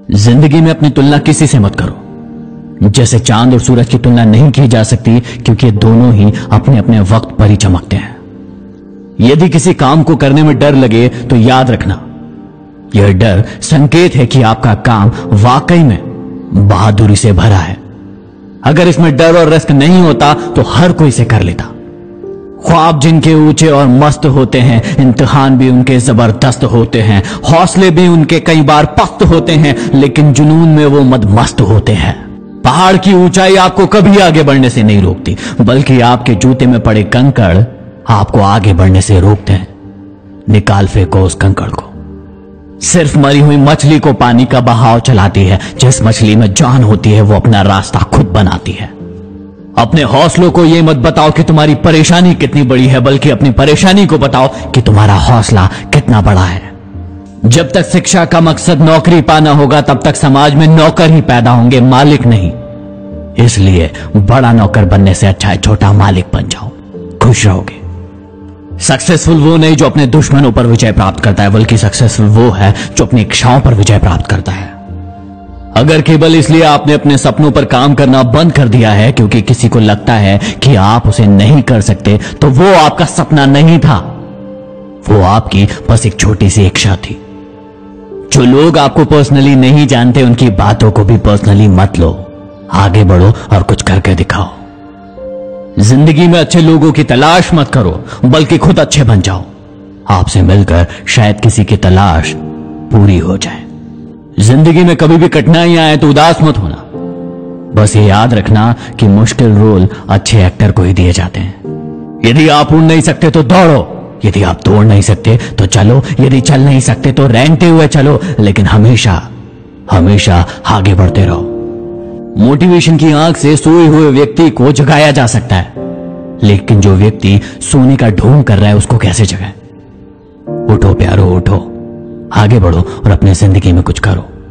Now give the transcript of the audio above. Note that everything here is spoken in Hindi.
जिंदगी में अपनी तुलना किसी से मत करो। जैसे चांद और सूरज की तुलना नहीं की जा सकती, क्योंकि ये दोनों ही अपने अपने वक्त पर ही चमकते हैं। यदि किसी काम को करने में डर लगे तो याद रखना, यह डर संकेत है कि आपका काम वाकई में बहादुरी से भरा है। अगर इसमें डर और रिस्क नहीं होता तो हर कोई इसे कर लेता। ख्वाब जिनके ऊंचे और मस्त होते हैं, इम्तिहान भी उनके जबरदस्त होते हैं, हौसले भी उनके कई बार पस्त होते हैं, लेकिन जुनून में वो मदमस्त होते हैं। पहाड़ की ऊंचाई आपको कभी आगे बढ़ने से नहीं रोकती, बल्कि आपके जूते में पड़े कंकड़ आपको आगे बढ़ने से रोकते हैं। निकाल फेंको उस कंकड़ को। सिर्फ मरी हुई मछली को पानी का बहाव चलाती है। जिस मछली में जान होती है वो अपना रास्ता खुद बनाती है। अपने हौसलों को यह मत बताओ कि तुम्हारी परेशानी कितनी बड़ी है, बल्कि अपनी परेशानी को बताओ कि तुम्हारा हौसला कितना बड़ा है। जब तक शिक्षा का मकसद नौकरी पाना होगा, तब तक समाज में नौकर ही पैदा होंगे, मालिक नहीं। इसलिए बड़ा नौकर बनने से अच्छा है छोटा मालिक बन जाओ, खुश रहोगे। सक्सेसफुल वो नहीं जो अपने दुश्मनों पर विजय प्राप्त करता है, बल्कि सक्सेसफुल वो है जो अपनी इच्छाओं पर विजय प्राप्त करता है। अगर केवल इसलिए आपने अपने सपनों पर काम करना बंद कर दिया है क्योंकि किसी को लगता है कि आप उसे नहीं कर सकते, तो वो आपका सपना नहीं था, वो आपकी बस एक छोटी सी इच्छा थी। जो लोग आपको पर्सनली नहीं जानते, उनकी बातों को भी पर्सनली मत लो। आगे बढ़ो और कुछ करके दिखाओ। जिंदगी में अच्छे लोगों की तलाश मत करो, बल्कि खुद अच्छे बन जाओ। आपसे मिलकर शायद किसी की तलाश पूरी हो जाए। जिंदगी में कभी भी कठिनाइयां आए तो उदास मत होना। बस ये याद रखना कि मुश्किल रोल अच्छे एक्टर को ही दिए जाते हैं। यदि आप उड़ नहीं सकते तो दौड़ो, यदि आप दौड़ नहीं सकते तो चलो, यदि चल नहीं सकते तो रेंगते हुए चलो, लेकिन हमेशा हमेशा आगे बढ़ते रहो। मोटिवेशन की आंख से सोए हुए व्यक्ति को जगाया जा सकता है, लेकिन जो व्यक्ति सोने का ढोंग कर रहा है उसको कैसे जगाए? उठो प्यारो, उठो, आगे बढ़ो और अपने जिंदगी में कुछ करो।